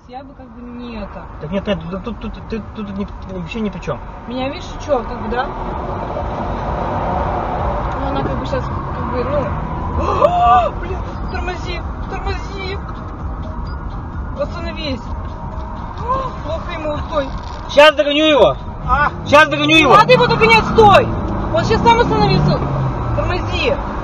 я бы как бы не это. Так нет, тут вообще ни при чем. Меня, видишь, что, как бы, да? Ну, она как бы сейчас, как бы, ну... Блин, тормози, тормози! Остановись! Плохо ему, стой! Сейчас догоню его! Сейчас догоню его! Надо его догонять, стой! Он сейчас сам остановился! Тормози!